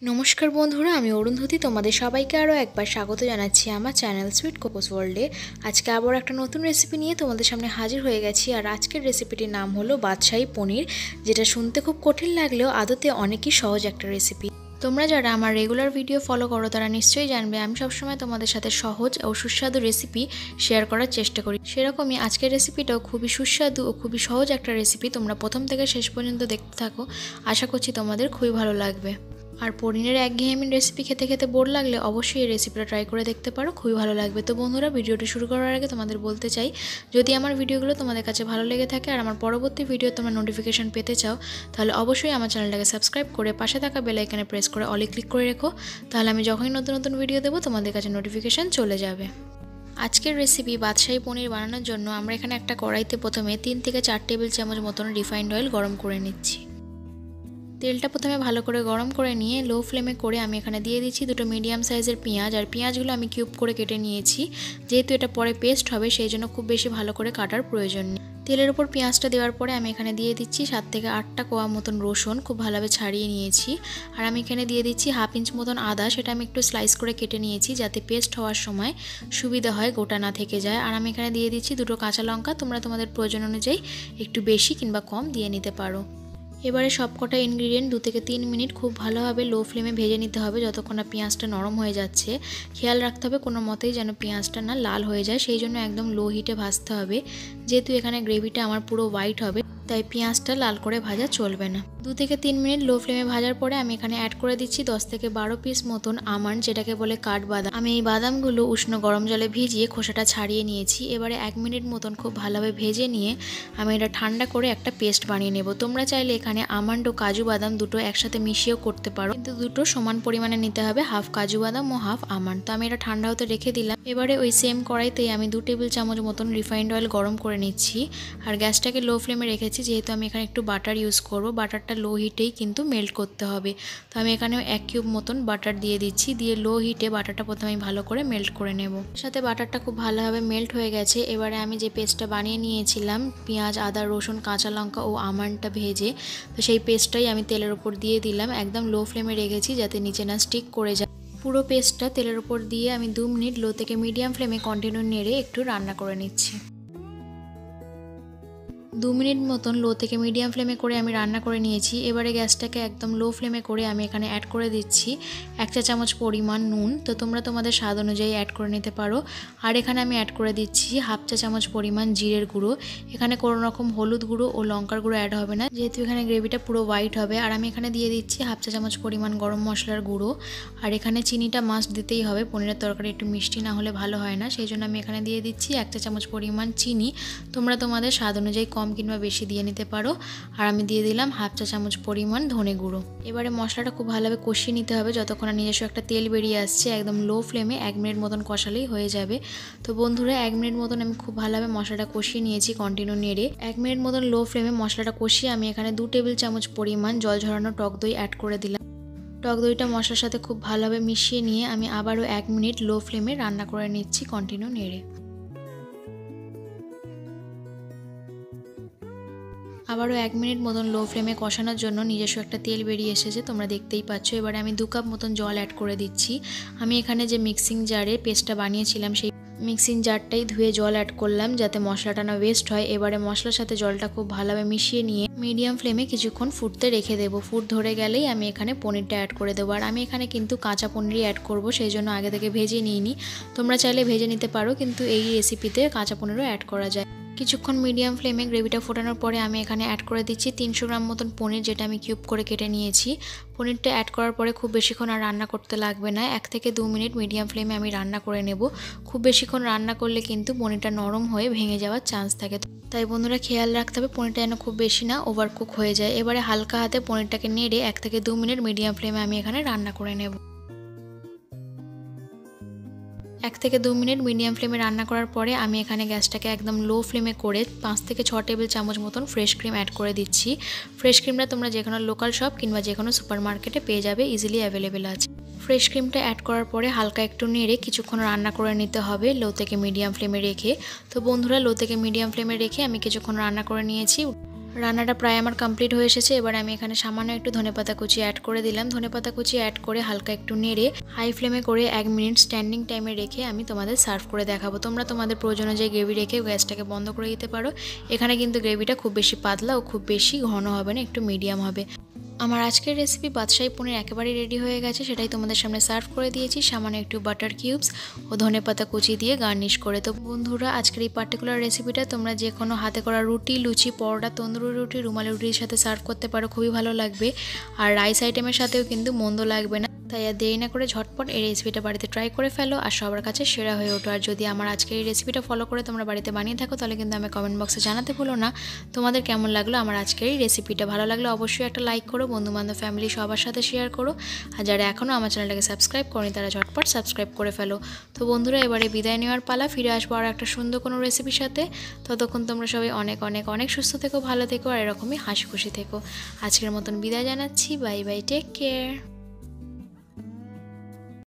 নমস্কার বন্ধুরা, আমি অরুন্ধতী তোমাদের সবাইকে আরও একবার স্বাগত জানাচ্ছি আমার চ্যানেল সুইট কোকোস ওয়ার্ল্ডে। আজকে আবার একটা নতুন রেসিপি নিয়ে তোমাদের সামনে হাজির হয়ে গেছি। আর আজকের রেসিপিটির নাম হলো বাদশাহী পনির, যেটা শুনতে খুব কঠিন লাগলেও আদতে অনেকই সহজ একটা রেসিপি। তোমরা যারা আমার রেগুলার ভিডিও ফলো করো তারা নিশ্চয়ই জানবে আমি সবসময় তোমাদের সাথে সহজ ও সুস্বাদু রেসিপি শেয়ার করার চেষ্টা করি। সেরকমই আজকের রেসিপিটাও খুবই সুস্বাদু ও খুবই সহজ একটা রেসিপি। তোমরা প্রথম থেকে শেষ পর্যন্ত দেখতে থাকো, আশা করছি তোমাদের খুবই ভালো লাগবে। আর পনিরের একঘেয়েমি রেসিপি খেতে খেতে বোর লাগলে অবশ্যই এই রেসিপিটা ট্রাই করে দেখতে পারো, খুবই ভালো লাগবে। তো বন্ধুরা, ভিডিওটি শুরু করার আগে তোমাদের বলতে চাই, যদি আমার ভিডিওগুলো তোমাদের কাছে ভালো লেগে থাকে আর আমার পরবর্তী ভিডিও তোমরা নোটিফিকেশন পেতে চাও, তাহলে অবশ্যই আমার চ্যানেলটাকে সাবস্ক্রাইব করে পাশে থাকা বেল আইকনে প্রেস করে অলে ক্লিক করে রেখো। তাহলে আমি যখনই নতুন নতুন ভিডিও দেবো তোমাদের কাছে নোটিফিকেশান চলে যাবে। আজকের রেসিপি বাদশাহী পনির বানানোর জন্য আমরা এখানে একটা কড়াইতে প্রথমে 3 থেকে 4 টেবিল চামচ মতন রিফাইন্ড অয়েল গরম করে নিচ্ছি। তেলটা প্রথমে ভালো করে গরম করে নিয়ে লো ফ্লেমে করে আমি এখানে দিয়ে দিচ্ছি দুটো মিডিয়াম সাইজের পেঁয়াজ। আর পেঁয়াজগুলো আমি কিউব করে কেটে নিয়েছি, যেহেতু এটা পরে পেস্ট হবে সেই জন্য খুব বেশি ভালো করে কাটার প্রয়োজন নেই। তেলের উপর পেঁয়াজটা দেওয়ার পরে আমি এখানে দিয়ে দিচ্ছি 7 থেকে 8টা কোয়া মতন রসুন, খুব ভালোভাবে ছাড়িয়ে নিয়েছি। আর আমি এখানে দিয়ে দিচ্ছি হাফ ইঞ্চ মতন আদা, সেটা আমি একটু স্লাইস করে কেটে নিয়েছি যাতে পেস্ট হওয়ার সময় সুবিধা হয়, গোটা না থেকে যায়। আর আমি এখানে দিয়ে দিচ্ছি দুটো কাঁচা লঙ্কা, তোমরা তোমাদের প্রয়োজন অনুযায়ী একটু বেশি কিংবা কম দিয়ে নিতে পারো। এবারে সবকটা ইনগ্রিডিয়েন্ট 2 থেকে 3 মিনিট খুব ভালোভাবে লো ফ্লেমে ভেজে নিতে হবে, যতক্ষণ না পেঁয়াজটা নরম হয়ে যাচ্ছে। খেয়াল রাখতে হবে কোনো মতেই যেন পেঁয়াজটা না লাল হয়ে যায়, সেই জন্য একদম লো হিটে ভাজতে হবে। যেহেতু এখানে গ্রেভিটা আমার পুরো হোয়াইট হবে, তাই পেঁয়াজটা লাল করে ভাজা চলবে না। 2 থেকে 3 মিনিট লো ফ্লেমে ভাজার পরে আমি এখানে অ্যাড করে দিচ্ছি 10 থেকে 12 পিস মতন আমন্ড, যেটাকে বলে কাঠবাদাম। আমি এই বাদামগুলো উষ্ণ গরম জলে ভিজিয়ে খোসাটা ছাড়িয়ে নিয়েছি। এবারে 1 মিনিট মতন খুব ভালোভাবে ভেজে নিয়ে আমি এটা ঠান্ডা করে একটা পেস্ট বানিয়ে নেব। তোমরা চাইলে এখানে আমন্ড ও কাজু বাদাম দুটো একসাথে মিশিয়েও করতে পারো, কিন্তু দুটো সমান পরিমাণে নিতে হবে, হাফ কাজু বাদাম ও হাফ আমন্ড। তো আমি এটা ঠান্ডা হতে রেখে দিলাম। এবারে ওই সেম কড়াইতেই আমি 2 টেবিল চামচ মতন রিফাইন্ড অয়েল গরম করে নিচ্ছি। আর গ্যাসটাকে লো ফ্লেমে রেখেছি, যেহেতু আমি এখানে একটু বাটার ইউজ করব। বাটারটা লো হিটেই কিন্তু মেল্ট করতে হবে। তো আমি এখানে 1 কিউব মতন বাটার দিয়ে দিচ্ছি, দিয়ে লো হিটে বাটারটা প্রথমে আমি ভালো করে মেল্ট করে নেব। সাথে বাটারটা খুব ভালোভাবে মেল্ট হয়ে গেছে। এবারে আমি যে পেস্টটা বানিয়ে নিয়েছিলাম পেঁয়াজ, আদা, রসুন, কাঁচা লঙ্কা ও আমন্ডটা ভেজে, তো সেই পেস্টটাই আমি তেলের উপর দিয়ে দিলাম। একদম লো ফ্লেমে রেখেছি যাতে নিচে না স্টিক করে যায়। পুরো পেস্টটা তেলের উপর দিয়ে আমি 2 মিনিট লো থেকে মিডিয়াম ফ্লেমে কন্টিনিউ নেড়ে একটু রান্না করে নিচ্ছি। 2 মিনিট মতন লো থেকে মিডিয়াম ফ্লেমে করে আমি রান্না করে নিয়েছি। এবারে গ্যাসটাকে একদম লো ফ্লেমে করে আমি এখানে অ্যাড করে দিচ্ছি 1 চা চামচ পরিমাণ নুন। তো তোমরা তোমাদের স্বাদ অনুযায়ী অ্যাড করে নিতে পারো। আর এখানে আমি অ্যাড করে দিচ্ছি হাফ চা চামচ পরিমাণ জিরের গুঁড়ো। এখানে কোনো রকম হলুদ গুঁড়ো ও লঙ্কার গুঁড়ো অ্যাড হবে না, যেহেতু এখানে গ্রেভিটা পুরো হোয়াইট হবে। আর আমি এখানে দিয়ে দিচ্ছি হাফ চা চামচ পরিমাণ গরম মশলার গুঁড়ো। আর এখানে চিনিটা মাস্ট দিতেই হবে, পনিরের তরকারি একটু মিষ্টি না হলে ভালো হয় না, সেই জন্য আমি এখানে দিয়ে দিচ্ছি 1 চা চামচ পরিমাণ চিনি। তোমরা তোমাদের স্বাদ অনুযায়ী কম কিংবা বেশি দিয়ে নিতে পারো। আর আমি দিয়ে দিলাম হাফ চা চামচ পরিমাণ ধনে গুঁড়ো। এবারে মশলাটা খুব ভালোভাবে কষিয়ে নিতে হবে যতক্ষণ না নিজস্ব একটা তেল বেরিয়ে আসছে। একদম লো ফ্লেমে 1 মিনিট মতন কষালেই হয়ে যাবে। তো বন্ধুরা, 1 মিনিট মতন আমি খুব ভালোভাবে মশলাটা কষিয়ে নিয়েছি কন্টিনিউ নেড়ে। 1 মিনিট মতন লো ফ্লেমে মশলাটা কষিয়ে আমি এখানে 2 টেবিল চামচ পরিমাণ জল ঝরানো টক দই অ্যাড করে দিলাম। টক দইটা মশলার সাথে খুব ভালোভাবে মিশিয়ে নিয়ে আমি আবারও 1 মিনিট লো ফ্লেমে রান্না করে নিচ্ছি কন্টিনিউ নেড়ে। আবারও 1 মিনিট মতন লো ফ্লেমে কষানোর জন্য নিজস্ব একটা তেল বেরিয়ে এসেছে, তোমরা দেখতেই পাচ্ছ। এবারে আমি 2 কাপ মতন জল অ্যাড করে দিচ্ছি। আমি এখানে যে মিক্সিং জারে পেস্টটা বানিয়েছিলাম সেই মিক্সিং জারটাই ধুয়ে জল অ্যাড করলাম যাতে মশলাটা না ওয়েস্ট হয়। এবারে মশলার সাথে জলটা খুব ভালোভাবে মিশিয়ে নিয়ে মিডিয়াম ফ্লেমে কিছুক্ষণ ফুটতে রেখে দেবো। ফুট ধরে গেলেই আমি এখানে পনিরটা অ্যাড করে দেবো। আর আমি এখানে কিন্তু কাঁচা পনিরই অ্যাড করব, সেই জন্য আগে থেকে ভেজে নিইনি। তোমরা চাইলে ভেজে নিতে পারো, কিন্তু এই রেসিপিতে কাঁচা পনিরও অ্যাড করা যায়। কিছুক্ষণ মিডিয়াম ফ্লেমে গ্রেভিটা ফোটানোর পরে আমি এখানে অ্যাড করে দিচ্ছি 300 গ্রাম মতন পনির, যেটা আমি কিউব করে কেটে নিয়েছি। পনিরটা অ্যাড করার পরে খুব বেশিক্ষণ আর রান্না করতে লাগবে না, 1 থেকে 2 মিনিট মিডিয়াম ফ্লেমে আমি রান্না করে নেব। খুব বেশিক্ষণ রান্না করলে কিন্তু পনিরটা নরম হয়ে ভেঙে যাওয়ার চান্স থাকে, তাই বন্ধুরা খেয়াল রাখতে হবে পনিরটা যেন খুব বেশি না ওভারকুক হয়ে যায়। এবারে হালকা হাতে পনিরটাকে নেড়ে 1 থেকে 2 মিনিট মিডিয়াম ফ্লেমে আমি এখানে রান্না করে নেব। 1 থেকে 2 মিনিট মিডিয়াম ফ্লেমে রান্না করার পরে আমি এখানে গ্যাসটাকে একদম লো ফ্লেমে করে 5 থেকে 6 টেবিল চামচ মতন ফ্রেশ ক্রিম অ্যাড করে দিচ্ছি। ফ্রেশ ক্রিমটা তোমরা যে কোনো লোকাল শপ কিংবা যে কোনো সুপার মার্কেটে পেয়ে যাবে, ইজিলি অ্যাভেলেবেল আছে। ফ্রেশ ক্রিমটা অ্যাড করার পরে হালকা একটু নেড়ে কিছুক্ষণ রান্না করে নিতে হবে লো থেকে মিডিয়াম ফ্লেমে রেখে। তো বন্ধুরা, লো থেকে মিডিয়াম ফ্লেমে রেখে আমি কিছুক্ষণ রান্না করে নিয়েছি। রান্নাটা প্রায় আমার কমপ্লিট হয়ে এসেছে। এবার আমি এখানে সামান্য একটু ধনেপাতা কুচি অ্যাড করে দিলাম। ধনেপাতা কুচি অ্যাড করে হালকা একটু নেড়ে হাই ফ্লেমে করে 1 মিনিট স্ট্যান্ডিং টাইমে রেখে আমি তোমাদের সার্ভ করে দেখাবো। তোমরা তোমাদের প্রয়োজন অনুযায়ী গ্রেভি রেখে গ্যাসটাকে বন্ধ করে দিতে পারো। এখানে কিন্তু গ্রেভিটা খুব বেশি পাতলা ও খুব বেশি ঘন হবে না, একটু মিডিয়াম হবে। আমার আজকের রেসিপি বাদশাহী পনির একেবারেই রেডি হয়ে গেছে, সেটাই তোমাদের সামনে সার্ভ করে দিয়েছি সামান্য একটু বাটার কিউবস ও ধনেপাতা কুচি দিয়ে গার্নিশ করে। তো বন্ধুরা, আজকের এই পার্টিকুলার রেসিপিটা তোমরা যে কোনো হাতে করা রুটি, লুচি, পরোটা, তন্দুরি রুটি, রুমালি রুটির সাথে সার্ভ করতে পারো, খুবই ভালো লাগবে। আর রাইস আইটেমের সাথেও কিন্তু মন্দ লাগবে না। তাই আর দেরি না করে ঝটপট এই রেসিপিটা বাড়িতে ট্রাই করে ফেলো আর সবার কাছে সেরা হয়ে ওঠো। আর যদি আমার আজকের এই রেসিপিটা ফলো করে তোমরা বাড়িতে বানিয়ে থাকো তাহলে কিন্তু আমি কমেন্ট বক্সে জানাতে ভুলো না তোমাদের কেমন লাগলো আমার আজকের এই রেসিপিটা। ভালো লাগলে অবশ্যই একটা লাইক করো, বন্ধুবান্ধব ফ্যামিলি সবার সাথে শেয়ার করো। আর যারা এখনও আমার চ্যানেলটাকে সাবস্ক্রাইব করেনি তারা ঝটপট সাবস্ক্রাইব করে ফেলো। তো বন্ধুরা, এবারে বিদায় নেওয়ার পালা। ফিরে আসবো আর একটা সুন্দর কোনো রেসিপির সাথে। ততক্ষণ তোমরা সবাই অনেক অনেক অনেক সুস্থ থেকো, ভালো থেকো আর এরকমই হাসি খুশি থেকো। আজকের মতন বিদায় জানাচ্ছি। Bye bye, take care.